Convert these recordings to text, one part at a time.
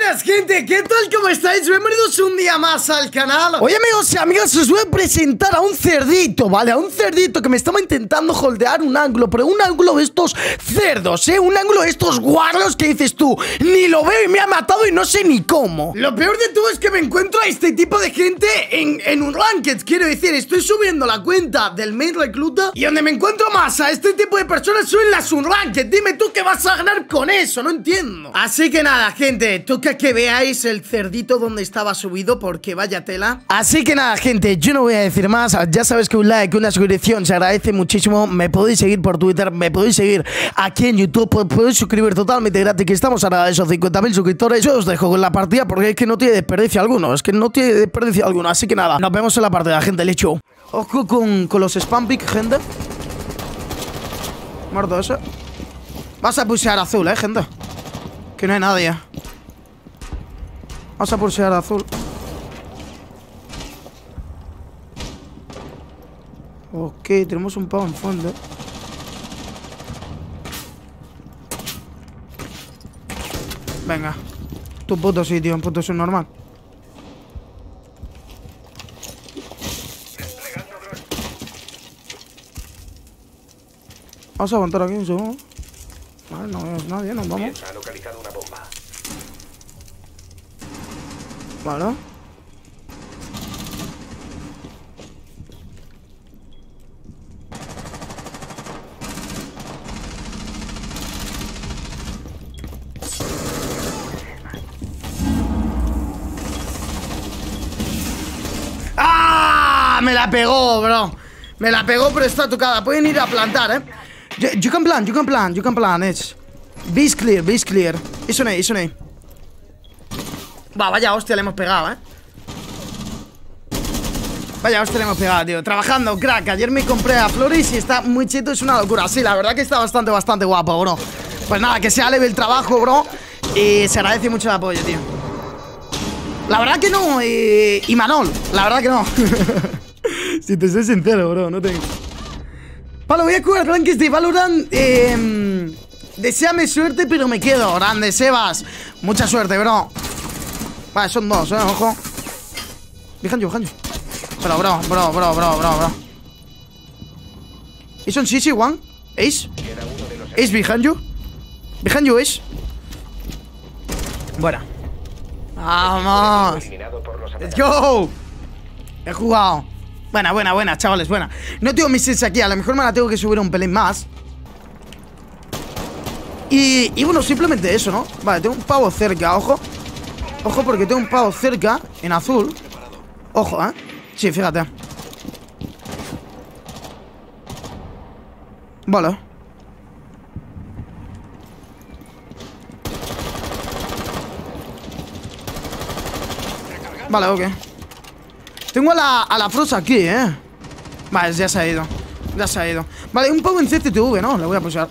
Buenas gente, ¿qué tal? ¿Cómo estáis? Bienvenidos un día más al canal. Hoy amigos y amigas os voy a presentar a un cerdito, ¿vale? A un cerdito que me estaba intentando holdear un ángulo, pero un ángulo de estos cerdos, ¿eh? Un ángulo de estos guarros que dices tú, ni lo veo y me ha matado y no sé ni cómo. Lo peor de todo es que me encuentro a este tipo de gente en un ranked, quiero decir, estoy subiendo la cuenta del main recluta y donde me encuentro más a este tipo de personas son las unranked. Dime tú qué vas a ganar con eso, no entiendo. Así que nada, gente, toca que veáis el cerdito donde estaba subido porque vaya tela. Así que nada, gente, yo no voy a decir más. Ya sabes que un like, una suscripción se agradece muchísimo. Me podéis seguir por Twitter, me podéis seguir aquí en YouTube, podéis suscribir totalmente gratis, que estamos ahora a esos 50.000 suscriptores. Yo os dejo con la partida porque es que no tiene desperdicio alguno, es que no tiene desperdicio alguno. Así que nada, nos vemos en la partida, gente, lecho. Ojo con los spam pick, gente. Muerto ese. Vas a pushear azul, gente. Que no hay nadie. Vamos a pulsear azul. Ok, tenemos un pavo en fondo. Venga. Tu puto sitio, un puto subnormal. Vamos a aguantar aquí un segundo. Vale, no vemos nadie, nos vamos. Ha localizado una bomba. Vale. ¡Ah! Me la pegó, bro. Me la pegó, pero está tocada. Pueden ir a plantar, You can plan, it's. Base clear. It's on A. Va, vaya hostia le hemos pegado, Vaya hostia le hemos pegado, tío. Trabajando, crack. Ayer me compré a Floris y está muy cheto, es una locura. Sí, la verdad que está bastante guapo, bro. Pues nada, que sea leve el trabajo, bro. Y se agradece mucho el apoyo, tío. La verdad que no, Imanol, la verdad que no. Si te soy sincero, bro, no tengo. Vale, voy a jugar rankings de Valorant. Deseame suerte, pero me quedo. Grande, Sebas. Mucha suerte, bro. Vale, son dos, ojo. Behind you. Bro. Is on CC one? Ace? Ace behind you? Behind you, Ace. Buena. Vamos. Let's go. He jugado. Buena, chavales, buena. No tengo mis sets aquí, a lo mejor me la tengo que subir un pelín más. Y bueno, simplemente eso, ¿no? Vale, tengo un pavo cerca, ojo. Ojo porque tengo un pavo cerca, en azul. Ojo, sí, fíjate. Vale. Vale, ok. Tengo a la Frost aquí, Vale, ya se ha ido. Vale, un pavo en CCTV, ¿no? Le voy a pulsar.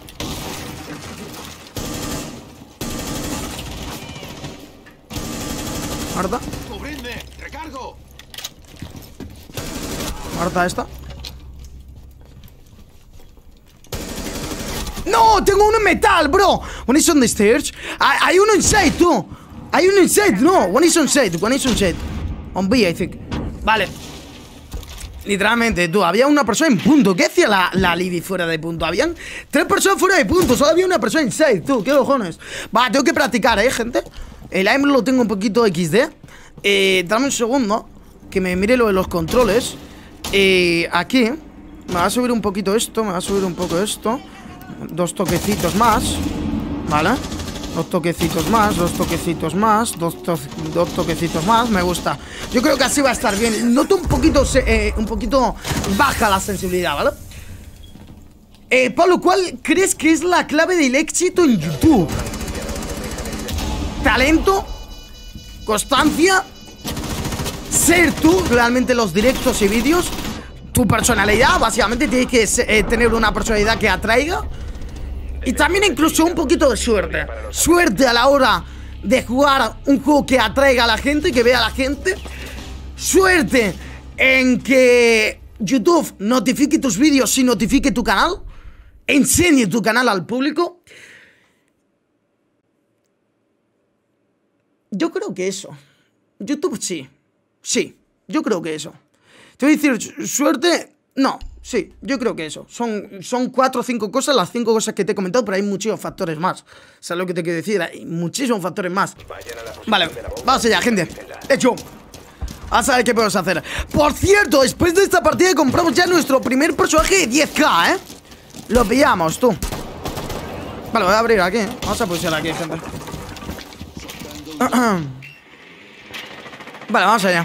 Marta. Marta esta. ¡No! Tengo uno en metal, bro. One is on the stairs. Hay uno inside, tú. Hay uno inside, no. One is on side. On B, I think. Vale. Literalmente, tú, había una persona en punto. ¿Qué hacía la Libby fuera de punto? Habían 3 personas fuera de punto. Solo había una persona inside, tú. ¿Qué cojones? Va, tengo que practicar, gente. El aim lo tengo un poquito XD. Dame un segundo que me mire lo de los controles. Aquí me va a subir un poquito esto. Me va a subir un poco esto. 2 toquecitos más. Vale. 2 toquecitos más. 2 toquecitos más. 2 toquecitos más. Me gusta. Yo creo que así va a estar bien. Noto un poquito baja la sensibilidad, ¿vale? Pablo, ¿cuál crees que es la clave del éxito en YouTube? Talento, constancia, ser tú realmente los directos y vídeos, tu personalidad. Básicamente tienes que tener una personalidad que atraiga. Y también incluso un poquito de suerte. Suerte a la hora de jugar un juego que atraiga a la gente, que vea a la gente. Suerte en que YouTube notifique tus vídeos y notifique tu canal. Enseñe tu canal al público. Yo creo que eso. YouTube sí. Sí, yo creo que eso. Te voy a decir, suerte... No, sí, yo creo que eso. Son 4 o 5 cosas, las 5 cosas que te he comentado, pero hay muchísimos factores más. ¿Sabes lo que te quiero decir? Hay muchísimos factores más. Vale, vamos allá, gente. Hecho. Vamos a ver qué podemos hacer. Por cierto, después de esta partida compramos ya nuestro primer personaje de 10k, ¿eh? Lo pillamos, tú. Vale, voy a abrir aquí. Vamos a pulsar aquí, gente. Vale, vamos allá.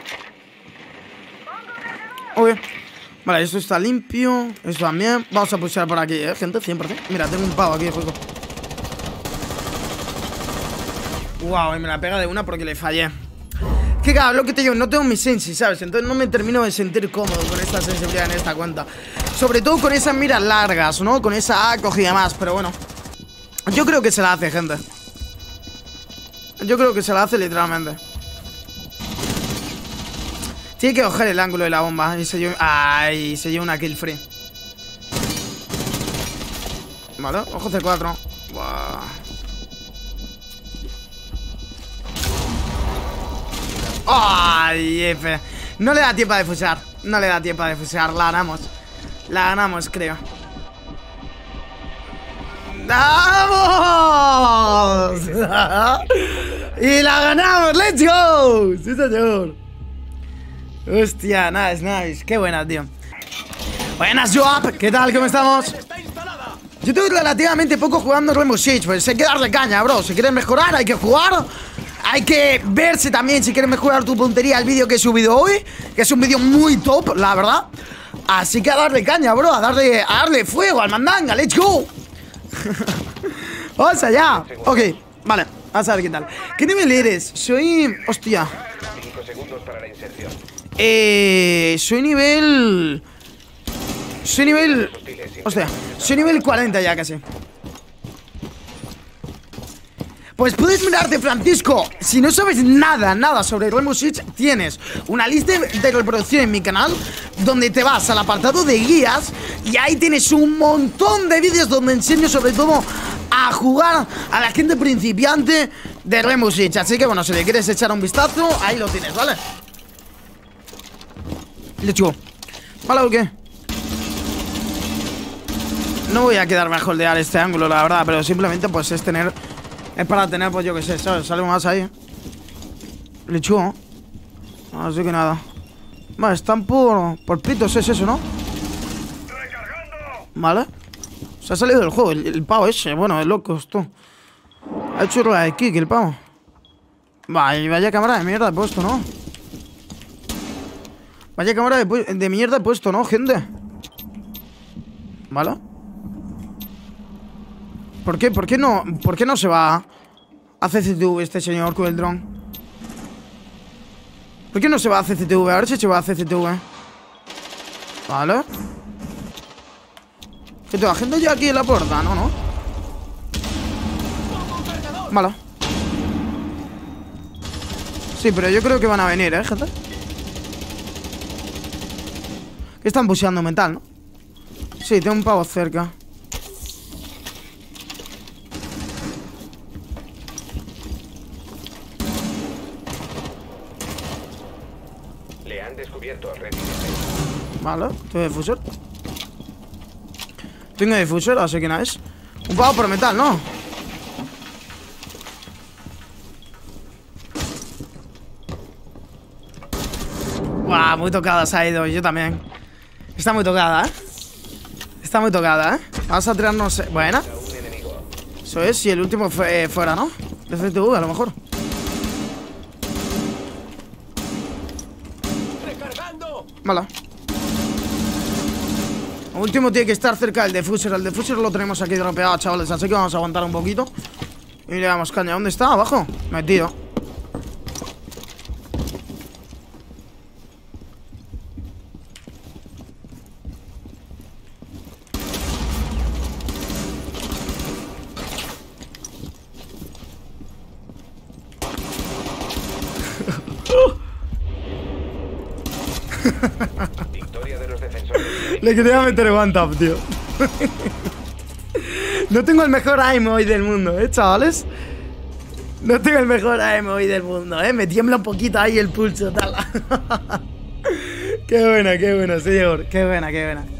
Uy. Vale, esto está limpio. Esto también. Vamos a pulsar por aquí, gente, 100%. Mira, tengo un pavo aquí de juego. Wow, y me la pega de una porque le fallé. Que claro, lo que te digo, no tengo mi sensi, ¿sabes? Entonces no me termino de sentir cómodo con esta sensibilidad en esta cuenta. Sobre todo con esas miras largas, ¿no? Con esa ACOG y demás, pero bueno. Yo creo que se la hace, gente. Yo creo que se la hace literalmente. Tiene que coger el ángulo de la bomba y se lleva... ¡Ay! Se lleva una kill free. Vale, ojo C4. Buah. ¡Ay, F! No le da tiempo de fusear. No le da tiempo de fusear. La ganamos. La ganamos, creo. ¡Vamos! ¡Y la ganamos! ¡Let's go! ¡Sí, señor! Hostia, nice, nice. Qué buena, tío. Buenas, Joab. ¿Qué tal? ¿Cómo estamos? Yo estoy relativamente poco jugando Rainbow Six. Pues hay que darle caña, bro. Si quieres mejorar, hay que jugar. Hay que verse también si quieres mejorar tu puntería al vídeo que he subido hoy. Que es un vídeo muy top, la verdad. Así que a darle caña, bro. A darle fuego al mandanga. Let's go. Vamos allá. Ok, vale. Vamos a ver qué tal. ¿Qué nivel eres? Soy... Hostia. 5 segundos para la inserción. Soy nivel... Hostia, soy nivel 40 ya casi. Pues puedes mirarte, Francisco. Si no sabes nada sobre Rainbow Six, tienes una lista de reproducción en mi canal donde te vas al apartado de guías y ahí tienes un montón de vídeos donde enseño sobre todo a jugar a la gente principiante de Rainbow Six. Así que bueno, si le quieres echar un vistazo, ahí lo tienes, ¿vale? Let's go. ¿Vale o qué? No voy a quedarme a holdear este ángulo, la verdad, pero simplemente pues es tener... Es para tener, pues yo que sé, ¿sabes? Sale más ahí. Lechugo. Así que nada. Vale, están por pitos, es eso, ¿no? Vale. Se ha salido del juego, el pavo ese. Bueno, es loco esto. Ha hecho rueda de kick el pavo. Vaya cámara de mierda he puesto, ¿no? Vaya cámara de mierda he puesto, ¿no, gente? ¿Vale? ¿Por qué no se va a CCTV este señor con el dron? ¿Por qué no se va a CCTV? A ver si se va a CCTV. Vale. ¿Que toda la gente ya aquí en la puerta? No. Vale. Sí, pero yo creo que van a venir, gente. Que están pusheando mental, ¿no? Sí, tengo un pavo cerca. Le han descubierto. Vale, tengo difusor. Tengo difusor, así que nada es. Un pavo por metal, ¿no? Guau, muy tocada se ha ido, yo también. Está muy tocada, ¿eh? Está muy tocada, ¿eh? Vamos a tirarnos... Buena. Eso es, y el último fue fuera, ¿no? De CTV, a lo mejor. Vale. El último tiene que estar cerca del defuser. El defuser lo tenemos aquí dropeado, chavales. Así que vamos a aguantar un poquito. Y le damos caña. ¿Dónde está? Abajo. Metido. Victoria de los defensores. Le quería meter one tap, tío. No tengo el mejor aim hoy del mundo, chavales. No tengo el mejor aim hoy del mundo, me tiembla un poquito ahí el pulso, tal. Qué buena, señor. Qué buena.